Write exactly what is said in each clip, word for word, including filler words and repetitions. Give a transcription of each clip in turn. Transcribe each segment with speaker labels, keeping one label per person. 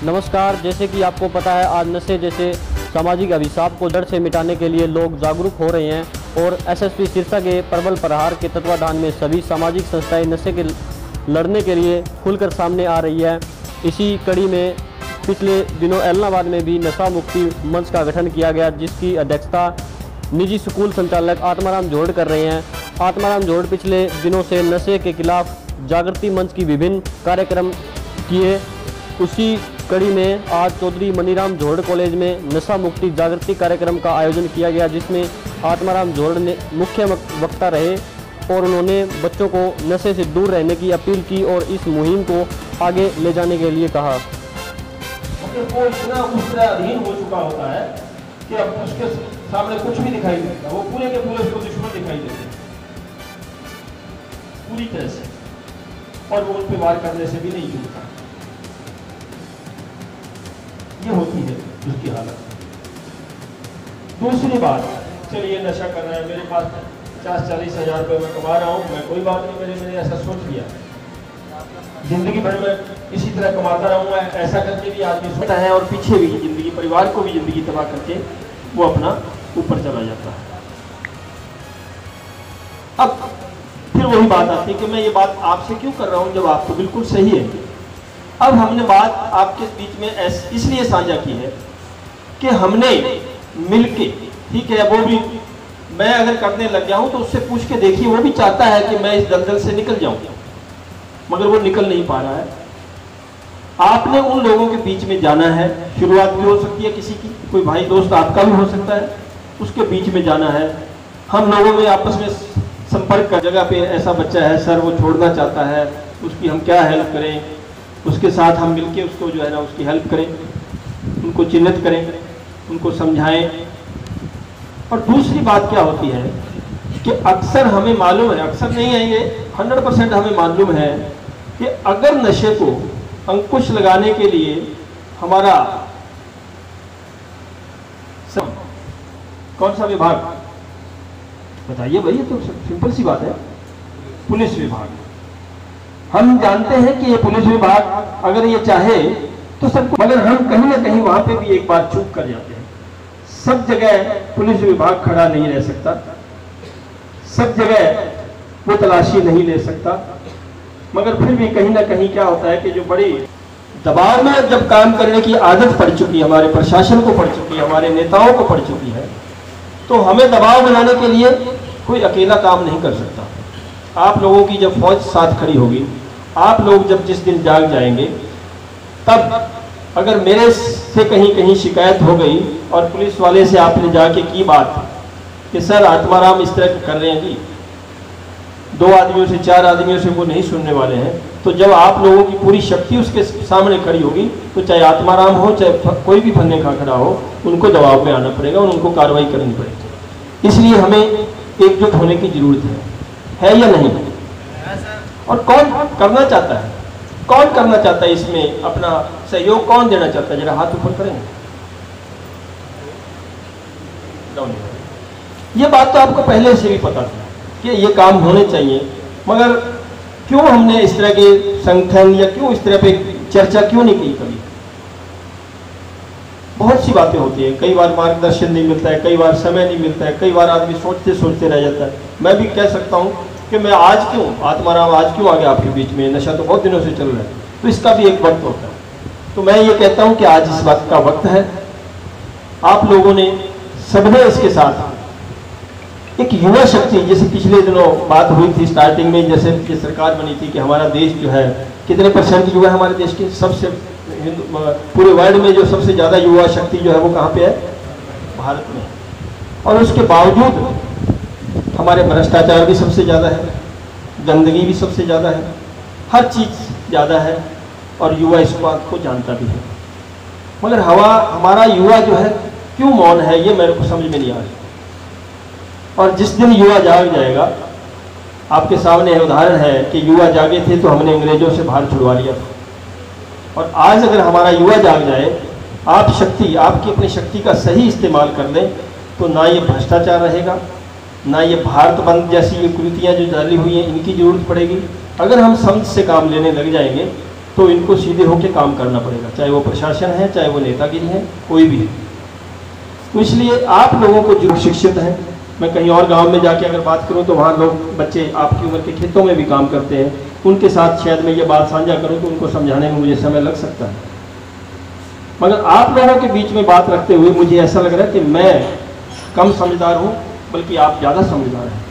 Speaker 1: नमस्कार। जैसे कि आपको पता है, आज नशे जैसे सामाजिक अभिशाप को जड़ से मिटाने के लिए लोग जागरूक हो रहे हैं और एसएसपी सिरसा के प्रबल प्रहार के तत्वाधान में सभी सामाजिक संस्थाएं नशे के लड़ने के लिए खुलकर सामने आ रही है। इसी कड़ी में पिछले दिनों एलनाबाद में भी नशा मुक्ति मंच का गठन किया गया, जिसकी अध्यक्षता निजी स्कूल संचालक आत्माराम जोड़ कर रहे हैं। आत्माराम जोड़ पिछले दिनों से नशे के खिलाफ जागृति मंच की विभिन्न कार्यक्रम किए। उसी कड़ी में आज चौधरी मनीराम जोड़ कॉलेज में नशा मुक्ति जागृति कार्यक्रम का आयोजन किया गया, जिसमें आत्माराम जोड़ ने मुख्य वक्ता रहे और उन्होंने बच्चों को नशे से दूर रहने की अपील की और इस मुहिम को आगे ले जाने के लिए कहा।
Speaker 2: वो इतना उसका अधीन हो चुका होता है कि अब उसके सामने कुछ भी दिखाई नहीं देता, वो पूरे के पूरे उसको दुश्मन दिखाई देते पूरी तरह से, और वो उन पे वार करने से भी नहीं चूकता। ये होती है उसकी हालत। दूसरी बात, चलिए नशा कर रहा है, मेरे पास पचास चालीस हजार रुपये मैं कमा रहा हूँ, मैं कोई बात नहीं, मैंने मैंने ऐसा सोच लिया, जिंदगी भर में इसी तरह कमाता रहूँगा, ऐसा करके भी आदमी सोचता है और पीछे भी जिंदगी, परिवार को भी जिंदगी तबाह करके वो अपना ऊपर चला जाता है। अब फिर वही बात आती है कि मैं ये बात आपसे क्यों कर रहा हूँ जब आप तो बिल्कुल सही है। अब हमने बात आपके बीच में इसलिए साझा की है कि हमने मिलके, ठीक है, वो भी मैं अगर करने लग जाऊं तो उससे पूछ के देखिए, वो भी चाहता है कि मैं इस दलदल से निकल जाऊं, मगर वो निकल नहीं पा रहा है। आपने उन लोगों के बीच में जाना है, शुरुआत भी हो सकती है किसी की, कोई भाई दोस्त आपका भी हो सकता है, उसके बीच में जाना है। हम लोगों में आपस में संपर्क का जगह पे ऐसा बच्चा है सर, वो छोड़ना चाहता है, उसकी हम क्या हेल्प करें, उसके साथ हम मिलके उसको जो है ना उसकी हेल्प करें, उनको चिन्हित करें, उनको समझाएं। और दूसरी बात क्या होती है कि अक्सर हमें मालूम है, अक्सर नहीं है ये, हंड्रेड परसेंट हमें मालूम है कि अगर नशे को अंकुश लगाने के लिए हमारा सब, कौन सा विभाग बताइए भाई, ये तो सिंपल सी बात है, पुलिस विभाग। हम जानते हैं कि ये पुलिस विभाग अगर ये चाहे तो सबको, मगर हम कहीं ना कहीं वहां पे भी एक बात चूक कर जाते हैं। सब जगह पुलिस विभाग खड़ा नहीं रह सकता, सब जगह वो तलाशी नहीं ले सकता, मगर फिर भी कहीं ना कहीं क्या होता है कि जो बड़ी दबाव में जब काम करने की आदत पड़ चुकी है, हमारे प्रशासन को पड़ चुकी है, हमारे नेताओं को पड़ चुकी है, तो हमें दबाव बनाने के लिए कोई अकेला काम नहीं कर सकता। आप लोगों की जब फौज साथ खड़ी होगी, आप लोग जब जिस दिन जाग जाएंगे, तब अगर मेरे से कहीं कहीं शिकायत हो गई और पुलिस वाले से आपने जाके की बात कि सर आत्माराम इस तरह कर रहे हैं जी, दो आदमियों से चार आदमियों से वो नहीं सुनने वाले हैं, तो जब आप लोगों की पूरी शक्ति उसके सामने खड़ी होगी, तो चाहे आत्माराम हो चाहे कोई भी फन्ने खा खड़ा हो, उनको दबाव में आना पड़ेगा और उनको कार्रवाई करनी पड़ेगी। इसलिए हमें एकजुट होने की जरूरत है, है या नहीं? और कौन करना चाहता है, कौन करना चाहता है इसमें अपना सहयोग, कौन देना चाहता है? जरा हाथ ऊपर करेंगे। ये बात तो आपको पहले से भी पता था कि ये काम होने चाहिए, मगर क्यों हमने इस तरह के संगठन या क्यों इस तरह पे चर्चा क्यों नहीं की कभी? बहुत सी बातें होती है, कई बार मार्गदर्शन नहीं मिलता है, कई बार समय नहीं मिलता है, कई बार आदमी सोचते सोचते रह जाता है। मैं भी कह सकता हूँ कि मैं आज क्यों, आत्माराम आज क्यों आ गया आपके बीच में, नशा तो बहुत दिनों से चल रहा है, तो इसका भी एक वक्त होता है। तो मैं ये कहता हूँ कि आज इस वक्त का वक्त है, आप लोगों ने सबने इसके साथ एक युवा शक्ति, जैसे पिछले दिनों बात हुई थी स्टार्टिंग में, जैसे कि सरकार बनी थी कि हमारा देश जो है कितने परसेंट युवा है हमारे देश के, सबसे पूरे वर्ल्ड में जो सबसे ज़्यादा युवा शक्ति जो है वो कहाँ पे है? भारत में। और उसके बावजूद हमारे भ्रष्टाचार भी सबसे ज़्यादा है, गंदगी भी सबसे ज़्यादा है, हर चीज़ ज़्यादा है, और युवा इस बात को जानता भी है। मगर हवा हमारा युवा जो है क्यों मौन है, ये मेरे को समझ में नहीं आ रहा। और जिस दिन युवा जाग जाएगा, आपके सामने उदाहरण है कि युवा जागे थे तो हमने अंग्रेजों से बाहर छुड़वा लिया था, और आज अगर हमारा युवा जाग जाए, आप शक्ति, आपकी अपनी शक्ति का सही इस्तेमाल कर लें, तो ना ये भ्रष्टाचार रहेगा, ना ये भारत बंद जैसी ये कृतियाँ जो डाली हुई हैं इनकी जरूरत पड़ेगी। अगर हम समझ से काम लेने लग जाएंगे तो इनको सीधे होकर काम करना पड़ेगा, चाहे वो प्रशासन है, चाहे वो नेतागिरी है, कोई भी है। तो इसलिए आप लोगों को जो शिक्षित हैं, मैं कहीं और गांव में जाके अगर बात करूं तो वहाँ लोग बच्चे आपकी उम्र के खेतों में भी काम करते हैं, उनके साथ शायद मैं ये बात साझा करूं तो उनको समझाने में मुझे समय लग सकता है। मगर आप लोगों के बीच में बात रखते हुए मुझे ऐसा लग रहा है कि मैं कम समझदार हूँ, बल्कि आप ज़्यादा समझदार हैं।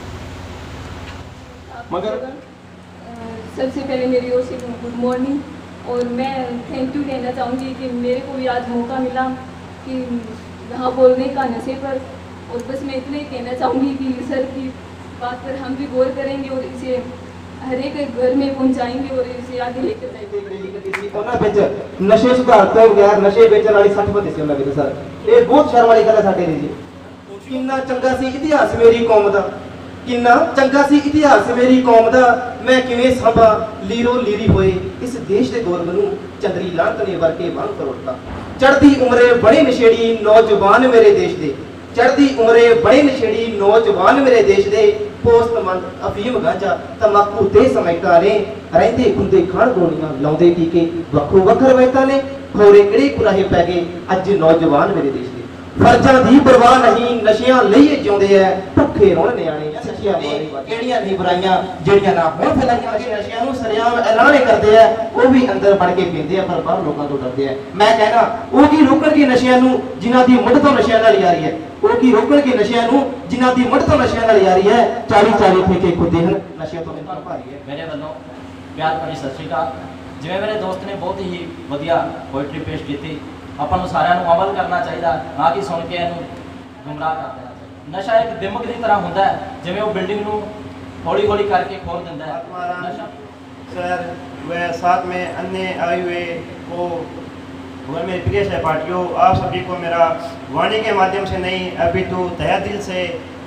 Speaker 2: मगर
Speaker 3: सबसे पहले मेरी ओर से गुड मॉर्निंग, और मैं थैंक यू कहना चाहूँगी कि मेरे को भी आज मौका मिला कि यहाँ बोलने का नशे पर। और बस मैं इतना ही कहना चाहूँगी कि सर की बात पर हम भी गौर करेंगे और इसे हर एक घर में पहुँचाएंगे और इसे आगे लेकर जाएंगे।
Speaker 4: नशे सुधार तो गैर नशे बेचने वाली सठ बत्तीस लगे सर, ये बहुत शर्म वाली गल है साडे लिए जी। किन्ना चंगा सी इतिहास मेरी कौम दा, किन्ना चंगा सी इतिहास मेरी कौम दा, मैं किवें सांभा लीरो लीरी होए इस देश दे गौरव नूं चंदरी लांत ने वरके भंग करोड़ता। चढ़दी उम्रे बड़े नशेड़ी नौजवान मेरे देश दे, चढ़दी उम्रे बड़े नशेड़ी नौजवान मेरे देश दे, पोस्तमंद अफीम गांजा तंबाकू ते समैका ने रहंदे खुंदे खाण गोलियां लाउंदे टीके वक्खो वक्ख रवायतां ने खोरे किहड़े कुराहे पै गए अज नौजवान मेरे देश दे। फर्जां दी परवाह नहीं नशियां लईए जिउंदे ऐ भुखे रोण नियाणे सच्चियां किहड़ियां नहीं बुराइयां ਜਿਹੜੀਆਂ ना होण फैलाइयां नशियां नूं सरेआम ऐलान करदे आ, ਉਹ ਵੀ ਅੰਦਰ ਵੜ ਕੇ ਪੀਂਦੇ ਆ ਪਰ ਬਾਹਰ ਲੋਕਾਂ ਤੋਂ ਡਰਦੇ ਆ। ਮੈਂ ਕਹਿਣਾ ਉਹ ਕੀ ਰੋਕਣਗੇ ਨਸ਼ਿਆਂ ਨੂੰ ਜਿਨ੍ਹਾਂ ਦੀ ਮੁੱਢ ਤੋਂ ਨਸ਼ਿਆਂ ਨਾਲ ਯਾਰੀ ਹੈ, ਉਹ ਕੀ ਰੋਕਣਗੇ ਨਸ਼ਿਆਂ ਨੂੰ ਜਿਨ੍ਹਾਂ ਦੀ ਮੁੱਢ ਤੋਂ ਨਸ਼ਿਆਂ ਨਾਲ ਯਾਰੀ ਹੈ। ਚਾਲੀ ਚਾਲੀ ਠੇਕੇ ਖੁੱਦੇ ਹਨ ਨਸ਼ਿਆਂ ਤੋਂ ਨਿਪਟ ਭਾਰੀ ਹੈ।
Speaker 5: ਮੇਰੇ ਵੱਲੋਂ ਪਿਆਰ ਭਰੀ ਸਤਿ ਸ਼੍ਰੀ ਅਕਾਲ। ਜਿਵੇਂ ਮੇਰੇ ਦੋਸਤ ਨੇ ਬਹੁਤ ਹੀ ਵਧੀਆ ਪੋਇਟਰੀ ਪੇਸ਼ ਕੀਤੀ, ਆਪਾਂ ਨੂੰ ਸਾਰਿਆਂ ਨੂੰ ਅਮਲ ਕਰਨਾ ਚਾਹੀਦਾ, ਨਾ ਕਿ ਸੁਣ ਕੇ ਇਹਨੂੰ ਗੁੰਮਰਾਹ ਕਰ ਦੇਣਾ ਚਾਹੀਦਾ। ਨਸ਼ਾ ਇੱਕ ਦਿਮਕ ਦੀ ਤਰ੍ਹਾਂ ਹੁੰਦਾ ਹੈ, जिवें वो बिल्डिंग ਨੂੰ हौली हौली करके खोल देता है। नशा
Speaker 6: सर वह साथ में अन्य आए हुए को वह मेरे प्रिय सहपाठियों, आप सभी को मेरा वाणी के माध्यम से नहीं अभी तो तहे दिल से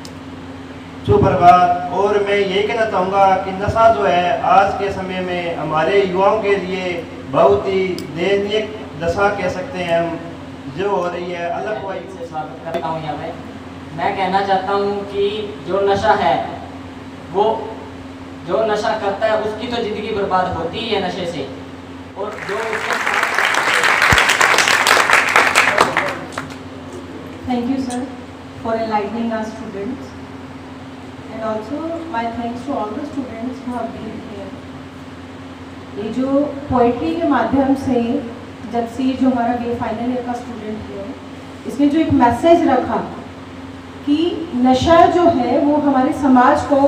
Speaker 6: सुप्रभात। और मैं यही कहना चाहूँगा कि नशा जो है आज के समय में हमारे युवाओं के लिए बहुत ही दयनीय दशा कह सकते हैं हम, जो हो रही है। अलग
Speaker 5: से स्वागत करता हूँ यहाँ पे। मैं कहना चाहता हूँ कि जो नशा है वो जो नशा करता है उसकी तो ज़िंदगी बर्बाद होती ही है नशे से, और जो
Speaker 7: Thank you sir for enlightening our students, and also my thanks to all the students who have been here. ये जो पोइट्री के माध्यम से जब से जो हमारा ये फाइनल ईयर का स्टूडेंट है, इसमें जो एक मैसेज रखा कि नशा जो है वो हमारे समाज को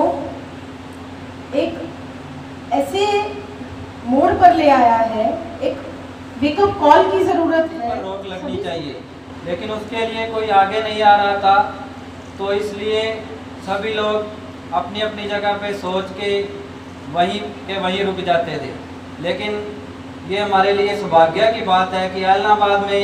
Speaker 7: एक ऐसे मोड़ पर ले आया है, एक वेकअप कॉल की ज़रूरत है।
Speaker 8: रोक लगनी चाहिए, लेकिन उसके लिए कोई आगे नहीं आ रहा था, तो इसलिए सभी लोग अपनी अपनी जगह पे सोच के वहीं के वहीं रुक जाते थे। लेकिन ये हमारे लिए सौभाग्य की बात है कि इलाहाबाद में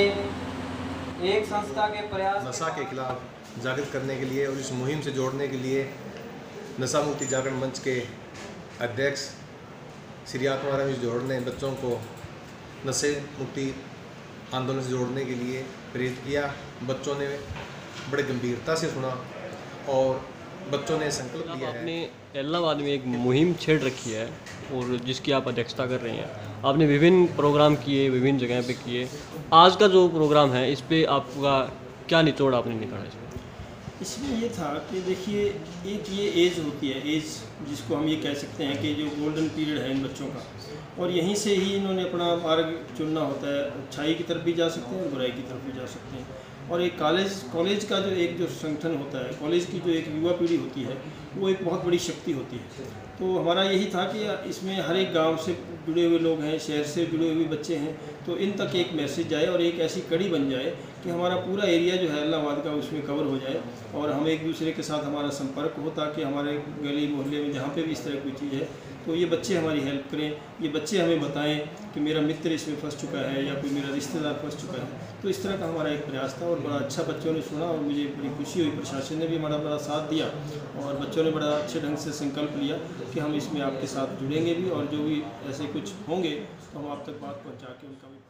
Speaker 8: एक संस्था के प्रयास
Speaker 9: नशा के खिलाफ जागृत करने के लिए और इस मुहिम से जोड़ने के लिए नशा मुक्ति जागरण मंच के अध्यक्ष श्री आत्माराम जी जोड़ ने बच्चों को नशे मुक्ति आंदोलन से जोड़ने के लिए प्रेरित किया। बच्चों ने बड़े गंभीरता से सुना और बच्चों ने संकल्प लिया है।
Speaker 1: आपने इलाहाबाद में एक मुहिम छेड़ रखी है और जिसकी आप अध्यक्षता कर रहे हैं। आपने विभिन्न प्रोग्राम किए, विभिन्न जगह पे किए। आज का जो प्रोग्राम है इस पे आपका क्या निचोड़ आपने निकाला इसमें?
Speaker 2: इसमें ये था कि देखिए एक ये एज होती है, एज जिसको हम ये कह सकते हैं कि जो गोल्डन पीरियड है इन बच्चों का, और यहीं से ही इन्होंने अपना मार्ग चुनना होता है। अच्छाई की तरफ भी जा सकते हैं और बुराई की तरफ भी जा सकते हैं। और एक कॉलेज कॉलेज का जो एक जो संगठन होता है, कॉलेज की जो एक युवा पीढ़ी होती है, वो एक बहुत बड़ी शक्ति होती है। तो हमारा यही था कि इसमें हर एक गांव से जुड़े हुए लोग हैं, शहर से जुड़े हुए बच्चे हैं, तो इन तक एक मैसेज जाए और एक ऐसी कड़ी बन जाए कि हमारा पूरा एरिया जो है इलाहाबाद का उसमें कवर हो जाए और हम एक दूसरे के साथ हमारा संपर्क हो, ताकि हमारे गली मोहल्ले में जहाँ पे भी इस तरह कोई चीज़ है तो ये बच्चे हमारी हेल्प करें, ये बच्चे हमें बताएं कि मेरा मित्र इसमें फंस चुका है या कोई मेरा रिश्तेदार फंस चुका है। तो इस तरह का हमारा एक प्रयास था और बड़ा अच्छा बच्चों ने सुना और मुझे बड़ी खुशी हुई। प्रशासन ने भी हमारा बड़ा साथ दिया और बच्चों ने बड़ा अच्छे ढंग से संकल्प लिया कि हम इसमें आपके साथ जुड़ेंगे भी और जो भी ऐसे कुछ होंगे तो हम आप तक बात पहुँचा के उनका भी